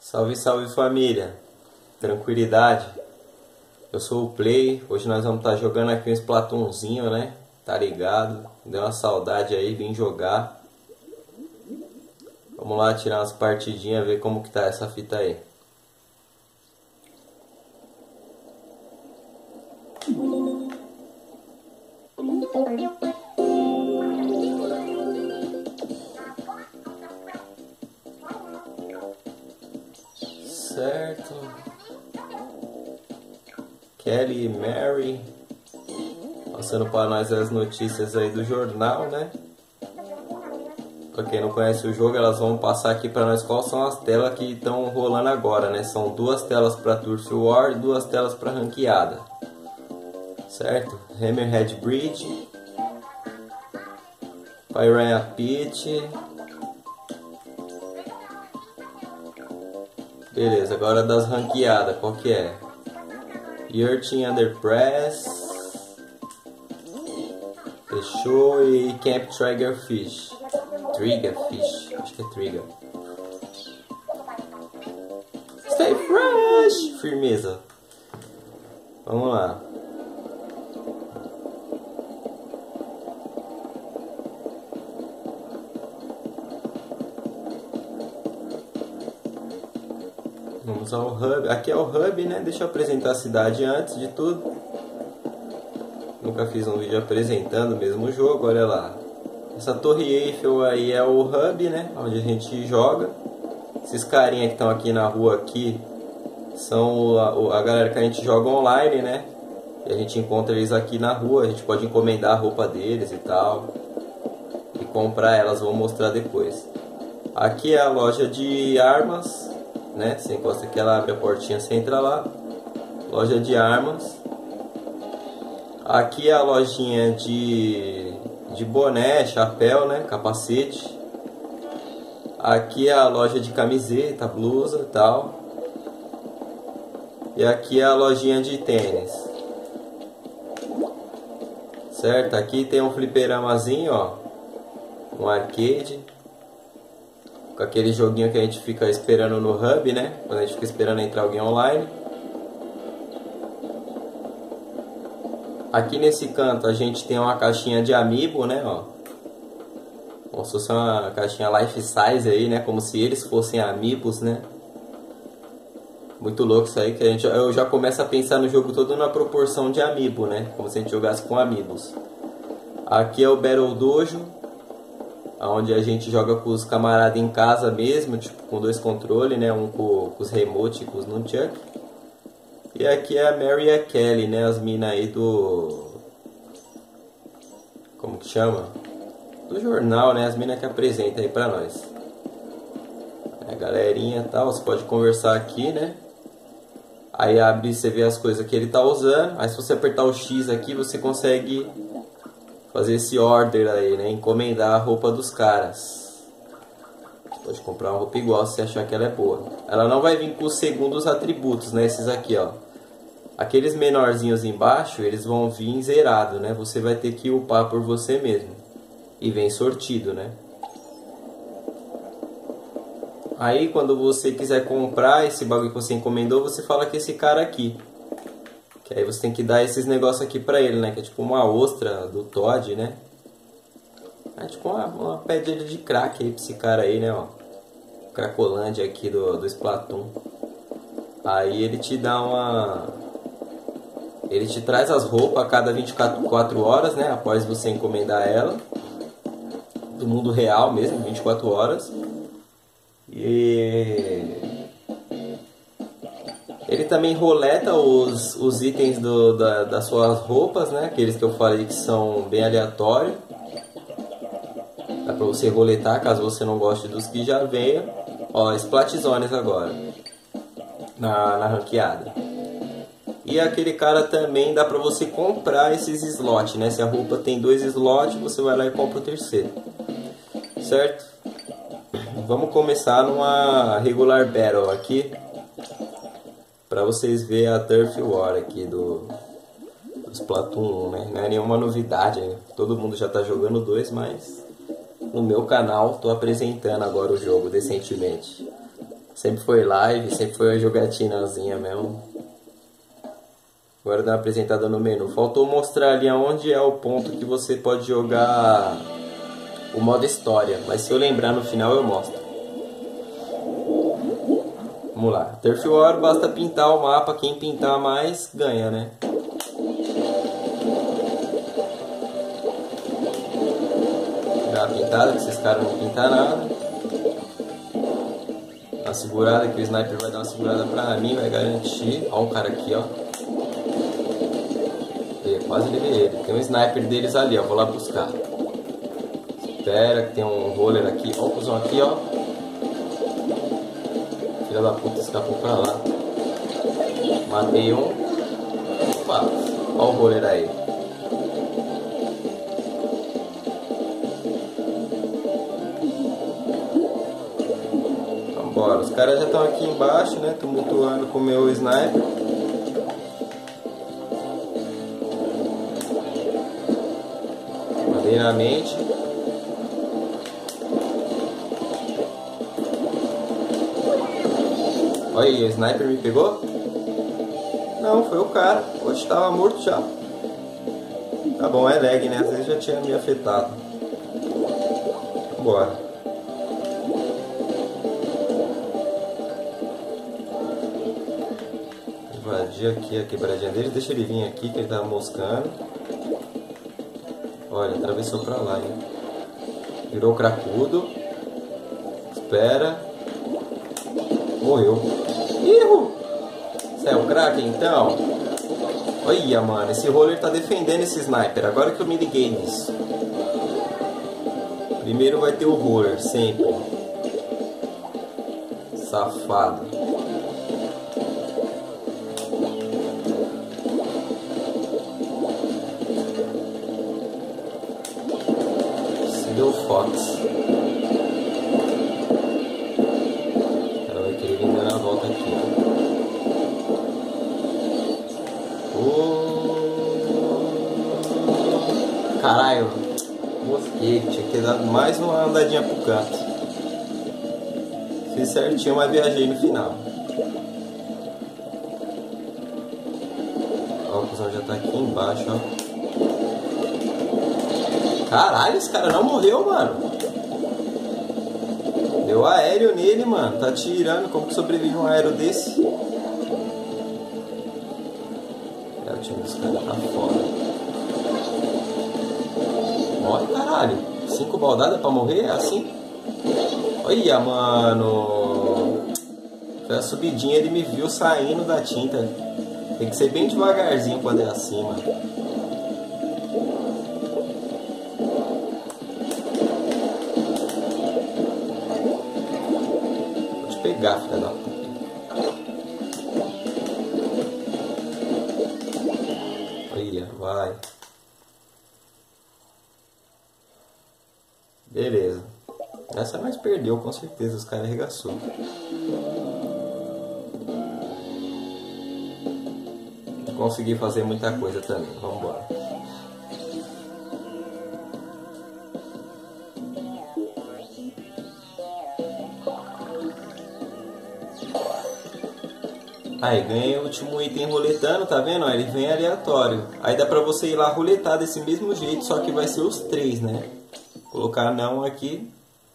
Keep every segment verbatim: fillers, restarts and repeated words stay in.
Salve, salve família, tranquilidade, eu sou o Play, hoje nós vamos estar jogando aqui um Splatoonzinho, né, tá ligado, deu uma saudade aí, vim jogar, vamos lá tirar umas partidinhas, ver como que tá essa fita aí. Certo. Kelly e Mary passando para nós as notícias aí do jornal, né? Para quem não conhece o jogo, elas vão passar aqui para nós quais são as telas que estão rolando agora, né? São duas telas para Turf War e duas telas para ranqueada. Certo? Hammerhead Bridge, Piranha Pit. Beleza, agora das ranqueadas, qual que é? Yurting Under Press, fechou, e Camp Triggerfish. Triggerfish, acho que é Trigger. Stay fresh! Firmeza. Vamos lá. Vamos ao hub. Aqui é o hub, né? Deixa eu apresentar a cidade antes de tudo. Nunca fiz um vídeo apresentando o mesmo jogo, olha lá. Essa torre Eiffel aí é o hub, né? Onde a gente joga. Esses carinha que estão aqui na rua aqui são a, a galera que a gente joga online, né? E a gente encontra eles aqui na rua. A gente pode encomendar a roupa deles e tal. E comprar elas, vou mostrar depois. Aqui é a loja de armas, né? Você encosta aqui, ela abre a portinha, você entra lá. Loja de armas. Aqui é a lojinha de, de boné, chapéu, né? Capacete. Aqui é a loja de camiseta, blusa e tal. E aqui é a lojinha de tênis. Certo? Aqui tem um fliperamazinho, ó. Um arcade. Com aquele joguinho que a gente fica esperando no hub, né? Quando a gente fica esperando entrar alguém online. Aqui nesse canto a gente tem uma caixinha de amiibo, né? Ó. Como se fosse uma caixinha life size aí, né? Como se eles fossem amiibos, né? Muito louco isso aí, que a gente, eu já começo a pensar no jogo todo na proporção de amiibo, né? Como se a gente jogasse com amiibos. Aqui é o Battle Dojo, onde a gente joga com os camaradas em casa mesmo, tipo, com dois controles, né? Um com, com os remote e com os nunchuck. E aqui é a Mary e a Kelly, né? As minas aí do... Como que chama? Do jornal, né? As minas que apresentam aí pra nós. É, galerinha e tal, você pode conversar aqui, né? Aí abre, você vê as coisas que ele tá usando. Aí se você apertar o X aqui, você consegue fazer esse order aí, né? Encomendar a roupa dos caras. Você pode comprar uma roupa igual se você achar que ela é boa. Ela não vai vir com os segundos atributos, né? Esses aqui, ó. Aqueles menorzinhos embaixo, eles vão vir zerado, né? Você vai ter que upar por você mesmo. E vem sortido, né? Aí quando você quiser comprar esse bagulho que você encomendou, você fala com esse cara aqui. Que aí você tem que dar esses negócios aqui pra ele, né? Que é tipo uma ostra do Todd, né? É tipo uma, uma pedra de crack aí pra esse cara aí, né? Ó. Cracolândia aqui do, do Splatoon. Aí ele te dá uma... Ele te traz as roupas a cada vinte e quatro horas, né? Após você encomendar ela. Do mundo real mesmo, vinte e quatro horas. E... Ele também roleta os, os itens do, da, das suas roupas, né? Aqueles que eu falei que são bem aleatórios. Dá pra você roletar caso você não goste dos que já venham. Ó, Splatzones agora. Na, na ranqueada. E aquele cara também dá pra você comprar esses slots, né? Se a roupa tem dois slots, você vai lá e compra o terceiro. Certo? Vamos começar numa regular battle aqui. Pra vocês verem a Turf War aqui do, do Splatoon um, né? Não é nenhuma novidade, né? Todo mundo já tá jogando dois, mas no meu canal tô apresentando agora o jogo decentemente. Sempre foi live, sempre foi uma jogatinazinha mesmo. Agora dá uma apresentada no menu. Faltou mostrar ali onde é o ponto que você pode jogar o modo história. Mas se eu lembrar no final eu mostro. Vamos lá. Turf War, basta pintar o mapa. Quem pintar mais ganha, né? Dá uma pintada, que esses caras não pintam nada. Uma segurada, que o sniper vai dar uma segurada pra mim, vai garantir. Ó um cara aqui, ó. E, quase levei ele. Tem um sniper deles ali, ó. Vou lá buscar. Espera, que tem um roller aqui. Ó o cuzão aqui, ó. Filha da puta, escapou pra lá. Matei um. Opa, ó o roller aí. Vambora, os caras já estão aqui embaixo, né? Tumultuando com o meu sniper. Mandei na mente. Olha aí, o sniper me pegou? Não, foi o cara. Hoje estava morto já. Tá bom, é lag, né? Às vezes já tinha me afetado. Vambora. Invadir aqui a quebradinha dele. Deixa ele vir aqui que ele tá moscando. Olha, atravessou pra lá, hein? Virou cracudo. Espera. Morreu. Ih! Você é o craque então? Olha, mano, esse roller tá defendendo esse sniper. Agora que eu me liguei nisso. Primeiro vai ter o roller, sempre. Safado. Se deu Fox. Ela vai querer vir dando a volta aqui. Caralho, mosquei, tinha que ter dado mais uma andadinha pro canto. Fiz certinho, mas viajei no final. Ó, o cuzão já tá aqui embaixo, ó. Caralho, esse cara não morreu, mano. Deu aéreo nele, mano. Tá atirando, como que sobrevive um aéreo desse? É, o time dos caras tá fora. Morre, caralho. Cinco baldadas pra morrer? É assim? Olha, mano. Foi a subidinha, ele me viu saindo da tinta. Tem que ser bem devagarzinho quando é assim, mano. Vou te pegar, filha da puta. Olha, vai. Beleza. Essa nós perdeu, com certeza. Os caras arregaçou. Consegui fazer muita coisa também. Vamos embora. Aí, ganhei o último item roletando, tá vendo? Ó, ele vem aleatório. Aí dá pra você ir lá roletar desse mesmo jeito, só que vai ser os três, né? Colocar não aqui.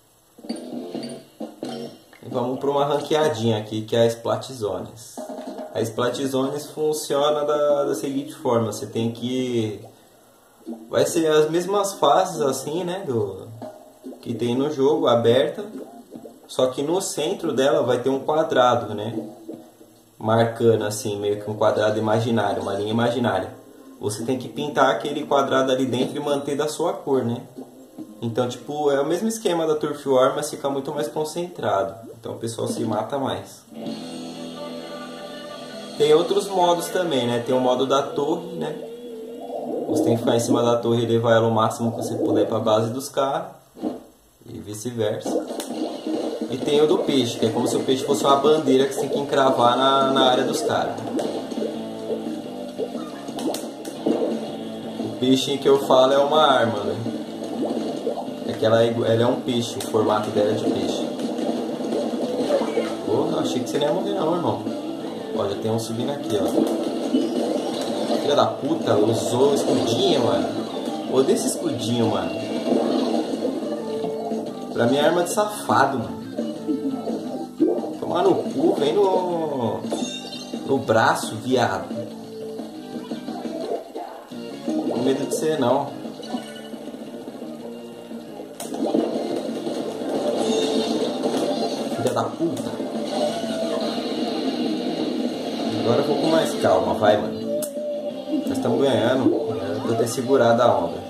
E vamos para uma ranqueadinha aqui, que é a Splat Zones. A Splat Zones funciona da, da seguinte forma. Você tem que... Vai ser as mesmas fases assim, né? Do, que tem no jogo, aberta. Só que no centro dela vai ter um quadrado, né? Marcando assim, meio que um quadrado imaginário, uma linha imaginária. Você tem que pintar aquele quadrado ali dentro e manter da sua cor, né? Então, tipo, é o mesmo esquema da Turf War, mas fica muito mais concentrado. Então o pessoal se mata mais. Tem outros modos também, né? Tem o modo da torre, né? Você tem que ficar em cima da torre e levar ela o máximo que você puder para a base dos caras. E vice-versa. E tem o do peixe, que é como se o peixe fosse uma bandeira que você tem que encravar na, na área dos caras. O peixe que eu falo é uma arma, né? É que ela é, ela é um peixe, o formato dela é de peixe. Porra! achei que você não ia morrer não, irmão. Ó, já tem um subindo aqui, ó. Filha da puta, usou o escudinho, mano. Odeio esse escudinho, mano. Pra mim é arma de safado, mano. Tomar no cu, vem no... no braço, viado. Não tenho medo de você, não. Filha da puta. Agora eu vou com mais calma, vai, mano. Nós estamos ganhando. Eu vou ter segurado a onda.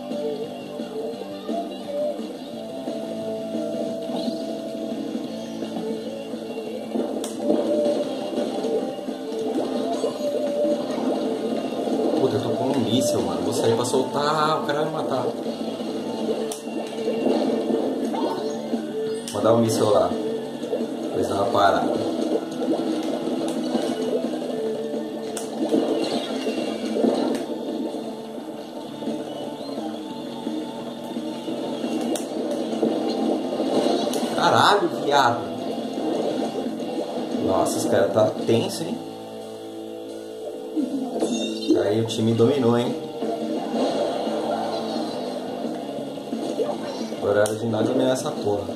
Puta, eu tô com um míssil, mano. Vou sair pra soltar. O cara vai me matar. Vou mandar o um míssil lá. Depois dar uma parada. Caralho, viado. Nossa, esse cara tá tenso, hein? Aí o time dominou, hein? Agora é hora de nós dominar essa porra.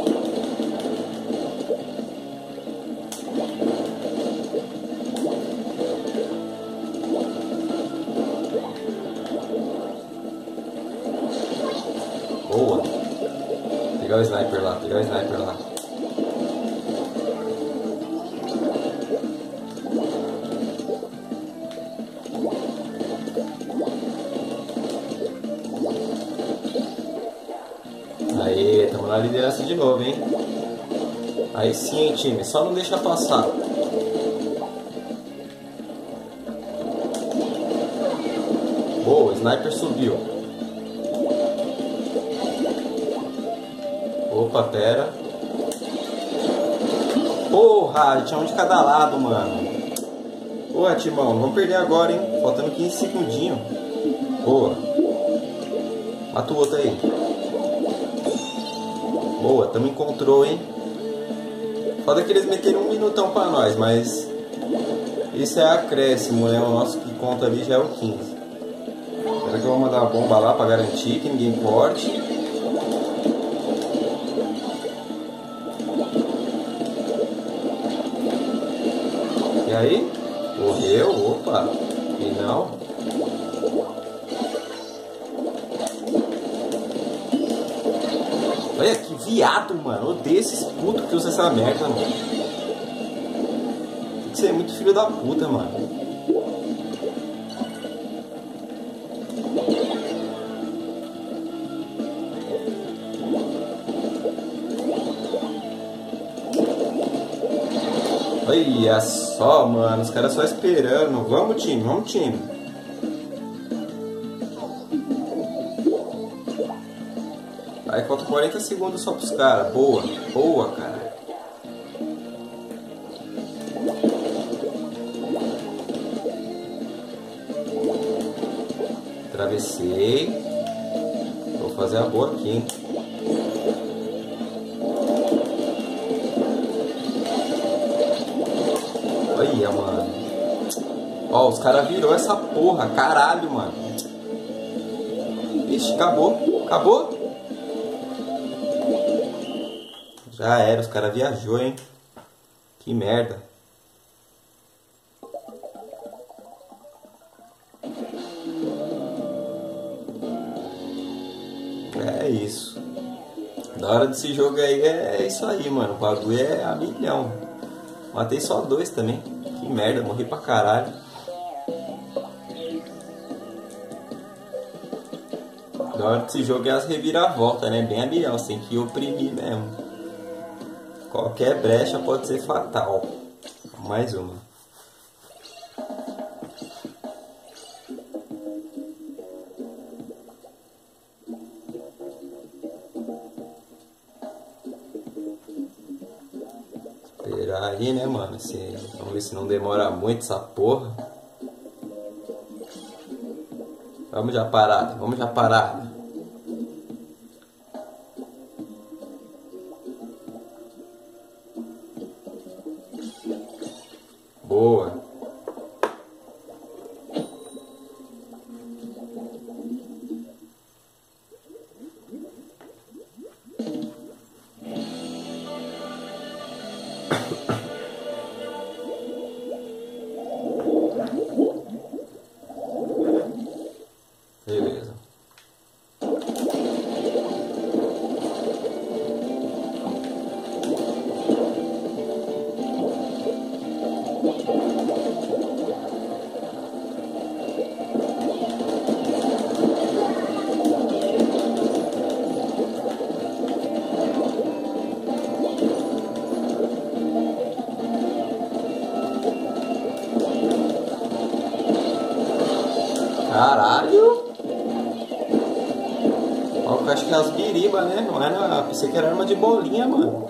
Boa. Pegar o sniper lá, pegar o sniper lá. Aê, estamos na liderança de novo, hein? Aí sim, hein, time, só não deixa passar. Boa, o sniper subiu. Opa, pera. Porra, tinha um de cada lado, mano. Porra, Timão, vamos perder agora, hein? Faltando quinze segundinhos. Boa. Mata o outro aí. Boa, tamo em controle, hein? Foda que eles meteram um minutão pra nós, mas isso é acréscimo, né? O nosso que conta ali já é o quinze. Será que eu vou mandar uma bomba lá pra garantir que ninguém corte? E aí? Morreu? Opa! Final. Olha que viado, mano. Odeio esses putos que usam essa merda, mano. Tem que ser muito filho da puta, mano. Olha só, mano, os caras só esperando. Vamos, time, vamos, time. Aí falta quarenta segundos só pros caras. Boa, boa, cara. Atravessei. Vou fazer a boa aqui, hein. Olha, mano. Ó, os caras virou essa porra. Caralho, mano. Ixi, acabou. Acabou? Já era, os caras viajou, hein. Que merda. É isso. Da hora desse jogo aí é isso aí, mano. O bagulho é a milhão. Matei só dois também. Que merda, morri pra caralho. Da hora desse jogo é as reviravoltas, né? Bem a milhão, você tem que oprimir mesmo. Qualquer brecha pode ser fatal. Mais uma. Esperar aí, né, mano? Se, vamos ver se não demora muito essa porra. Vamos já parada, vamos já parada. Boa. Beleza. Caralho! Ó, eu acho que é as biribas, né? Não era. Pensei que era arma de bolinha, mano.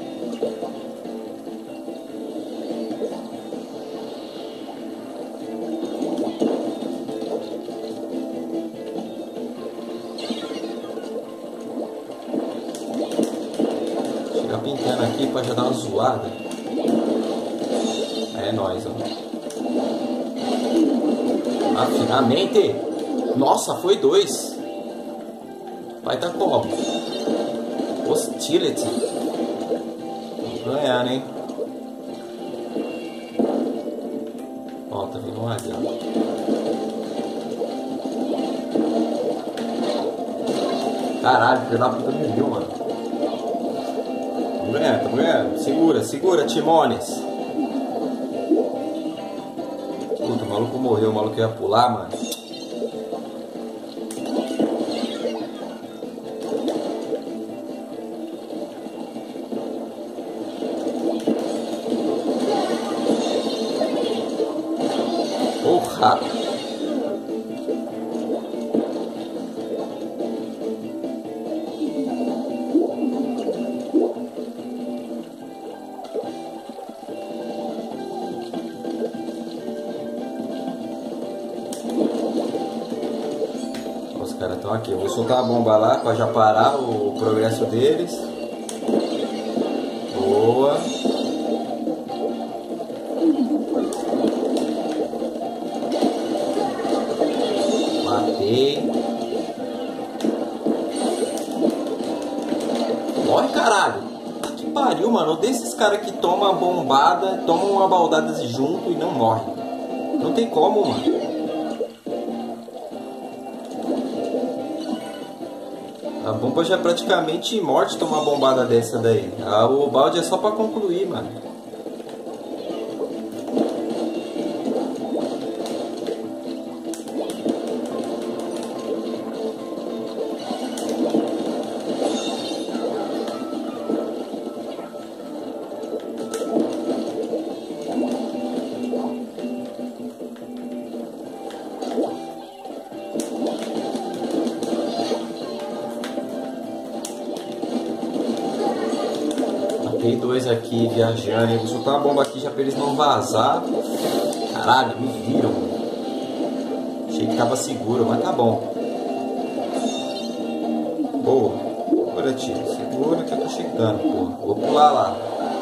Chega pintando aqui pra já dar uma zoada. É nóis, ó. Ah, finalmente! Nossa, foi dois! Vai tá como? Hostility. Vamos ganhar, né? Ó, tá vindo um ali, ó. Caralho, filho da puta me viu, mano. Vamos ganhar, tamo ganhando. Segura, segura, Timones. Puta, o maluco morreu, o maluco ia pular, mano. Porra! Os caras estão aqui. Eu vou soltar a bomba lá para já parar o progresso deles. Boa. Matei. Morre, caralho. Que pariu, mano. Eu desses caras que tomam a bombada, tomam uma baldada junto e não morre. Não tem como, mano. A bomba já é praticamente morte tomar uma bombada dessa daí. Ah, o balde é só pra concluir, mano. Tem dois aqui viajando. Eu vou soltar uma bomba aqui já pra eles não vazar. Caralho, me viram. Achei que tava seguro, mas tá bom. Boa. Segura, tio. Segura que eu tô chegando, pô. Vou pular lá.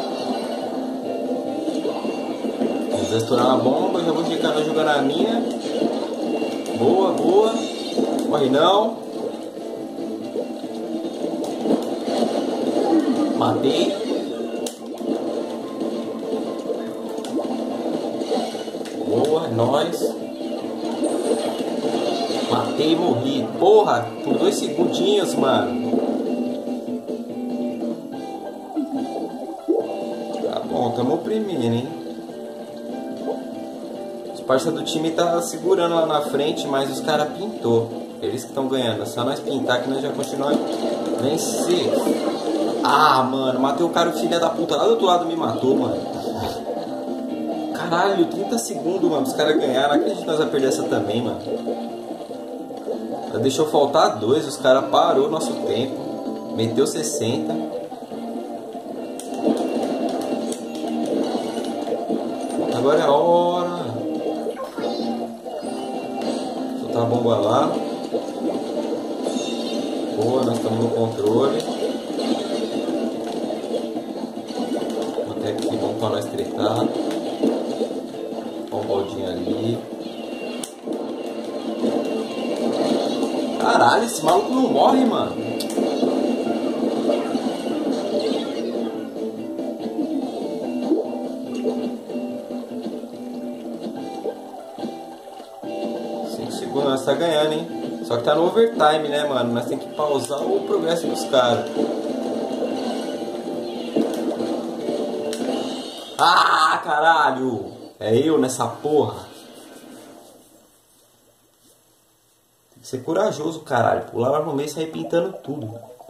Eles vão estourar uma bomba. Já vou ficar jogando a minha. Boa, boa. Morre não. Matei. Boa, nós. Matei e morri. Porra, por dois segundinhos, mano. Tá bom, tamo oprimindo, hein? Os parceiros do time tá segurando lá na frente, mas os caras pintou. Eles que estão ganhando. É só nós pintar que nós já continuamos a vencer. Ah, mano, matei o cara, o filho da puta lá do outro lado me matou, mano. Caralho, trinta segundos, mano, os caras ganharam. Não acredito que nós vamos perder essa também, mano. Já deixou faltar dois, os caras parou o nosso tempo. Meteu sessenta. Agora é a hora. Soltar a bomba lá. Boa, nós estamos no controle. Até aqui, bom pra nós tretar. Aí. Caralho, esse maluco não morre, mano. cinco segundos, nós tá ganhando, hein? Só que tá no overtime, né, mano? Nós tem que pausar o progresso dos caras. Ah, caralho! É eu nessa porra. Tem que ser corajoso, caralho. Pular lá no meio e sair pintando tudo.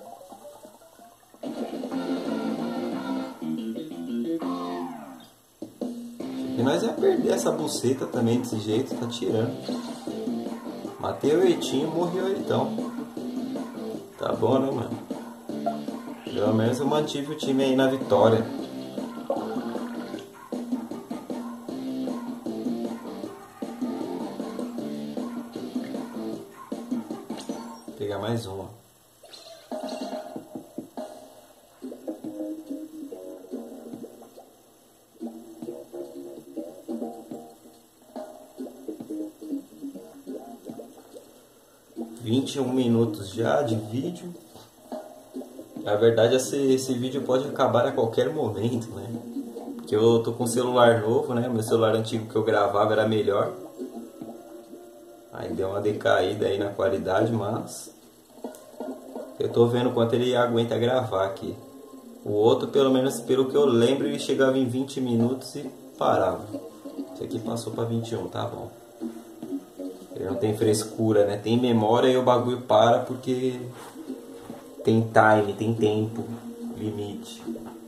E nós ia perder essa buceta também desse jeito, tá tirando. Matei o Eitinho, morreu então. Tá bom, né, mano? Pelo menos eu mantive o time aí na vitória. Vou pegar mais uma. vinte e um minutos já de vídeo. Na verdade esse, esse vídeo pode acabar a qualquer momento, né? Porque eu tô com um celular novo, né? Meu celular antigo que eu gravava era melhor. Aí deu uma decaída aí na qualidade, mas eu tô vendo quanto ele aguenta gravar aqui. O outro, pelo menos pelo que eu lembro, ele chegava em vinte minutos e parava. Esse aqui passou para vinte e um, tá bom. Ele não tem frescura, né? Tem memória e o bagulho para porque tem time, tem tempo limite.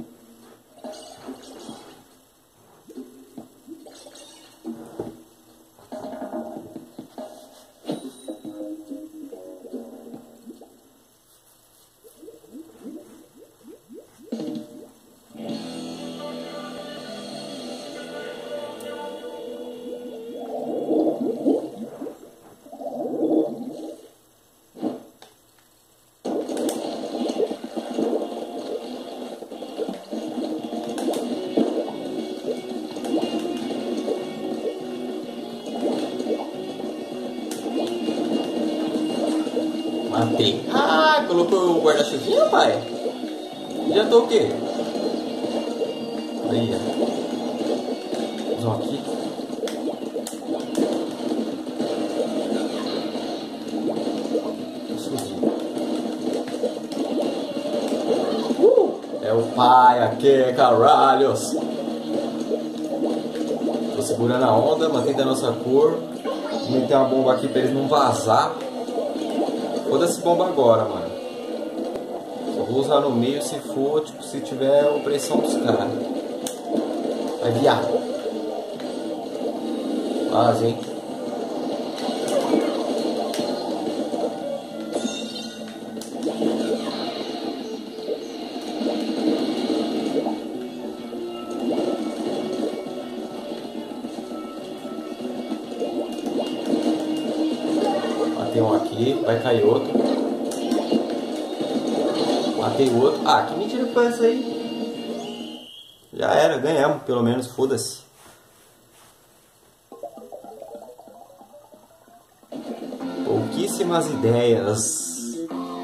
Matei. Ah, colocou o guarda-chuvinha, pai? Adiantou o quê? Aí, ó. Vamos aqui. Uh! É o pai aqui, caralhos. Tô segurando a onda, mantendo a nossa cor. Vou meter uma bomba aqui pra eles não vazar. Foda-se bomba agora, mano. Só vou usar no meio se for, tipo, se tiver opressão dos caras. Vai, viado. Vaza, hein. Matei um aqui, vai cair outro. Matei o outro. Ah, que mentira que foi essa aí? Já era, ganhamos, pelo menos, foda-se. Pouquíssimas ideias.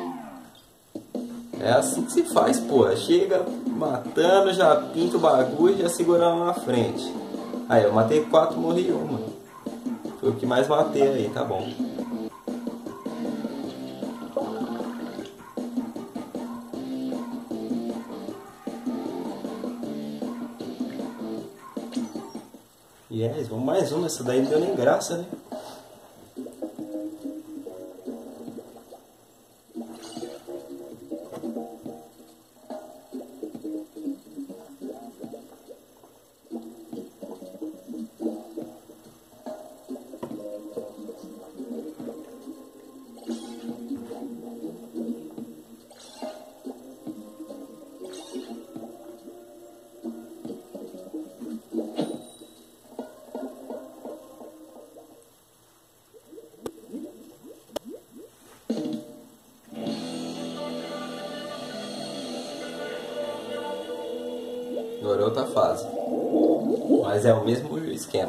É assim que se faz, pô. Chega matando, já pinta o bagulho e já segura lá na frente. Aí, eu matei quatro, morri uma. Foi o que mais matei aí, tá bom. Yes, vamos mais uma. Essa daí não deu nem graça, né? Agora é outra fase. Mas é o mesmo esquema.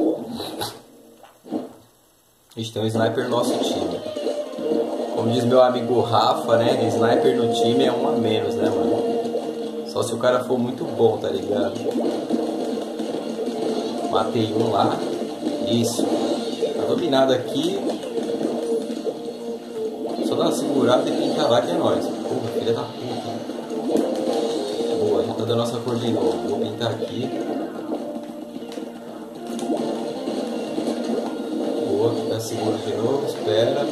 A gente tem um sniper no nosso time. Como diz meu amigo Rafa, né? Sniper no time é um a menos, né, mano? Só se o cara for muito bom, tá ligado? Matei um lá. Isso. Tá dominado aqui. Só dá uma segurada e pinta lá que é nóis. Porra, filha da puta. Boa, já tá dando nossa cor de novo. Vou pintar aqui. Boa, fica seguro de novo, espera.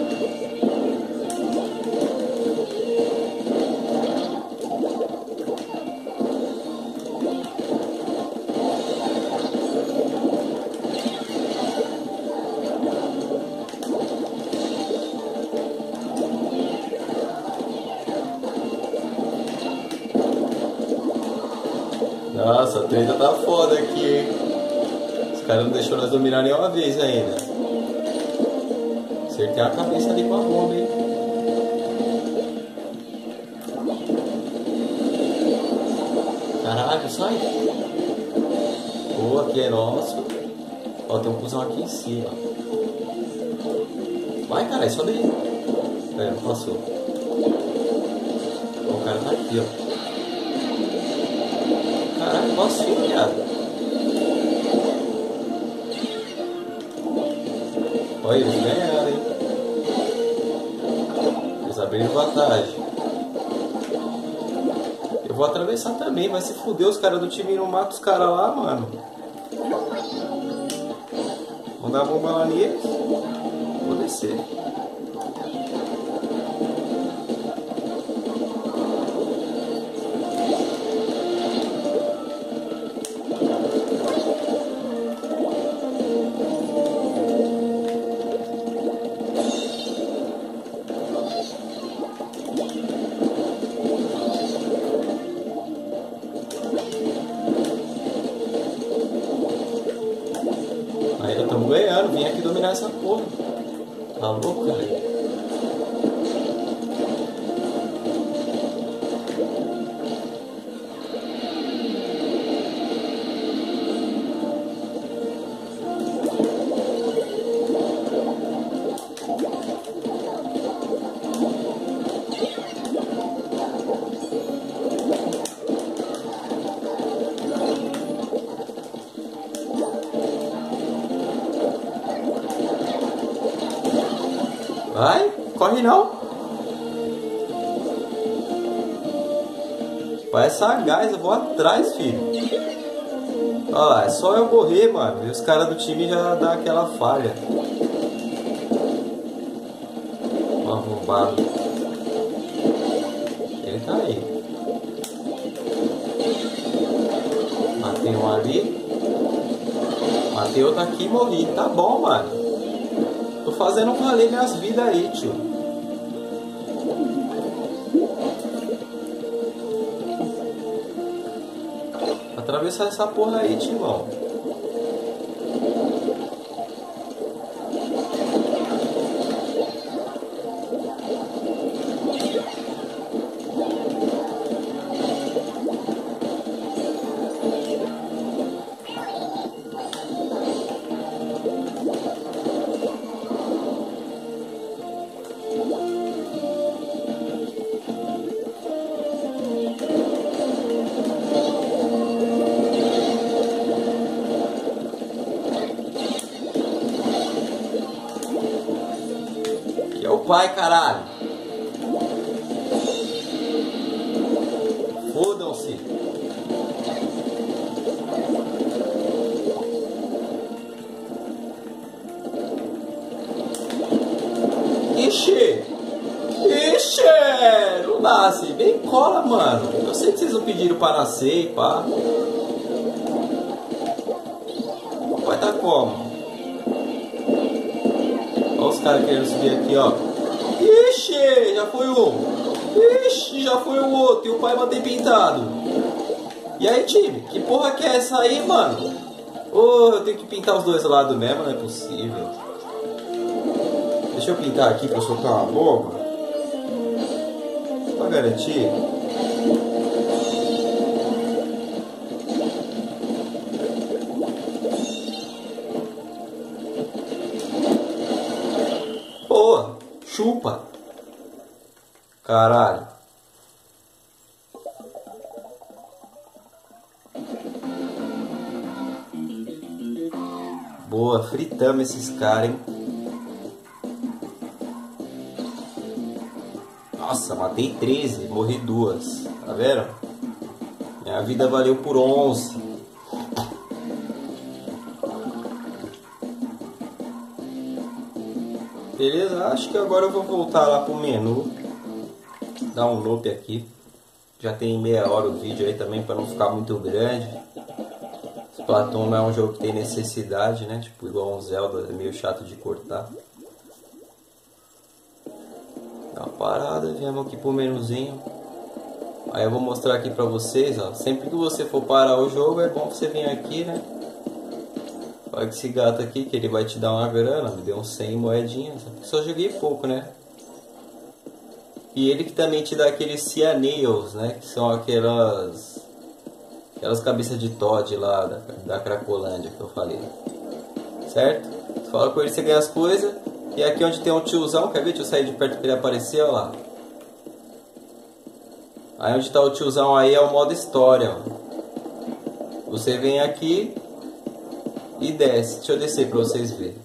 Nossa, a treta tá foda aqui, hein? Os caras não deixou nós dominar nenhuma vez ainda. Acertei a cabeça ali com a bomba, hein? Caralho, sai! Boa, aqui é nosso. Ó, tem um cuzão aqui em cima. Vai, caralho, sobe aí. É, não passou. Ó, o cara tá aqui, ó. Caralho, posso ir, viado. Olha, eles ganharam, hein? Eles abriram vantagem. Eu vou atravessar também, vai se fuder. Os caras do time não matam os caras lá, mano. Vamos dar a bomba lá neles. Vou descer. Ainda estamos ganhando, vim aqui dominar essa porra. Tá louco, cara? Vai, corre não. Vai sagaz, eu vou atrás, filho. Olha lá, é só eu correr, mano. E os caras do time já dá aquela falha. Um arrombado. Ele tá aí. Matei um ali. Matei outro aqui e morri. Tá bom, mano. Tô fazendo valer minhas vidas aí, tio. Atravessar essa porra aí, timão. É o pai, caralho. Fodam-se. Ixi. Ixi. Não nasce. Vem cola, mano. Eu sei que vocês não pediram pra nascer e pá. Vai tá como? Olha os caras querendo subir aqui, ó. Ixi, já foi um. Ixi, já foi o outro. E o pai bater pintado. E aí, time? Que porra que é essa aí, mano? Ô, oh, eu tenho que pintar os dois lados mesmo, não é possível. Deixa eu pintar aqui pra soltar uma bomba. Pra garantir. Chupa. Caralho. Boa, fritamos esses caras, hein? Nossa, matei treze, morri duas. Tá vendo? Minha vida valeu por onze. Beleza, acho que agora eu vou voltar lá pro menu. Dar um loop aqui. Já tem meia hora o vídeo aí também para não ficar muito grande. Splatoon não é um jogo que tem necessidade, né? Tipo, igual um Zelda, é meio chato de cortar. Dá uma parada, viemos aqui pro menuzinho. Aí eu vou mostrar aqui pra vocês, ó. Sempre que você for parar o jogo, é bom você vir aqui, né? Olha esse gato aqui, que ele vai te dar uma grana. Me deu uns cem moedinhas. Só joguei pouco, né? E ele que também te dá aqueles Cyaneals, né? Que são aquelas... Aquelas cabeças de Todd lá da, da Cracolândia que eu falei. Certo? Você fala com ele, você ganha as coisas. E aqui onde tem um tiozão, quer ver? Deixa eu sair de perto para ele aparecer, ó lá. Aí onde está o tiozão aí é o modo história, ó. Você vem aqui e desce. Deixa eu descer para vocês verem.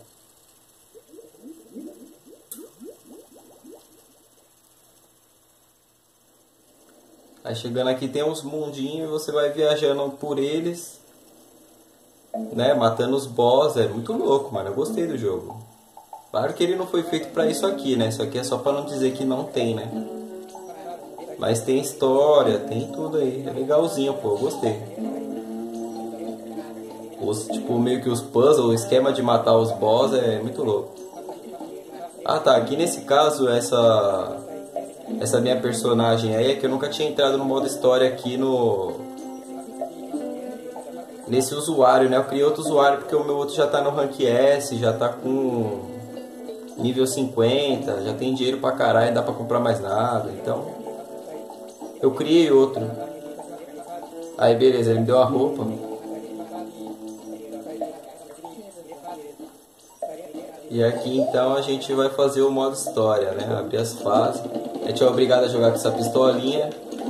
Aí chegando aqui tem uns mundinhos e você vai viajando por eles, né, matando os boss. É muito louco, mano, eu gostei do jogo. Claro que ele não foi feito pra isso aqui, né, isso aqui é só pra não dizer que não tem, né. Mas tem história, tem tudo aí, é legalzinho, pô, eu gostei. Os, tipo, meio que os puzzles, o esquema de matar os boss é muito louco. Ah tá, aqui nesse caso, essa... Essa minha personagem aí é que eu nunca tinha entrado no modo história aqui no... Nesse usuário, né? Eu criei outro usuário porque o meu outro já tá no rank S, já tá com nível cinquenta, já tem dinheiro pra caralho, não dá pra comprar mais nada, então... Eu criei outro. Aí beleza, ele me deu a roupa. E aqui então a gente vai fazer o modo história, né? Abrir as fases. A gente é obrigado a jogar com essa pistolinha.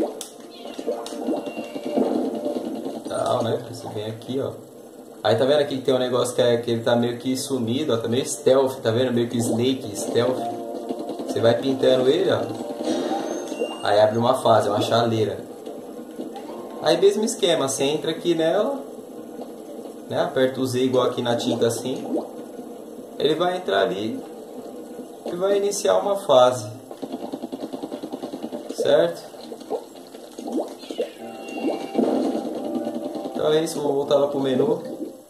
Tal, né? Você vem aqui, ó. Aí tá vendo aqui que tem um negócio que, é, que ele tá meio que sumido, ó. Tá meio stealth, tá vendo? Meio que Snake, stealth. Você vai pintando ele, ó. Aí abre uma fase, uma chaleira. Aí mesmo esquema, você entra aqui nela, né? Aperta o Z igual aqui na tinta assim. Ele vai entrar ali e vai iniciar uma fase. Certo? Então é isso, vou voltar lá pro menu.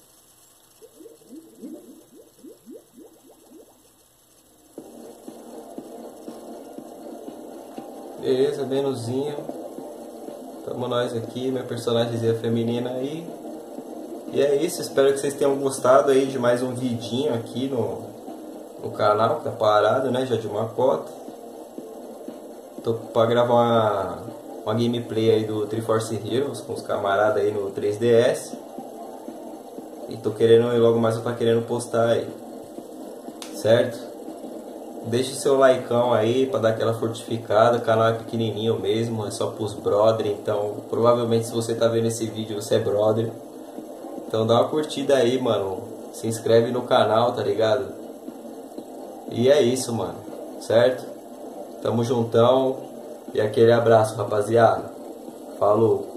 Beleza, menuzinho. Tamo nós aqui, minha personagemzinha feminina aí. E é isso, espero que vocês tenham gostado aí de mais um vidinho aqui no, no canal, que tá parado, né, já de uma cota. Tô pra gravar uma, uma gameplay aí do Triforce Heroes com os camaradas aí no três D S. E tô querendo, logo mais eu tô querendo postar aí. Certo? Deixe seu likeão aí pra dar aquela fortificada. O canal é pequenininho mesmo, é só pros brother. Então provavelmente se você tá vendo esse vídeo você é brother. Então dá uma curtida aí, mano. Se inscreve no canal, tá ligado? E é isso, mano. Certo? Tamo juntão. E aquele abraço, rapaziada. Falou.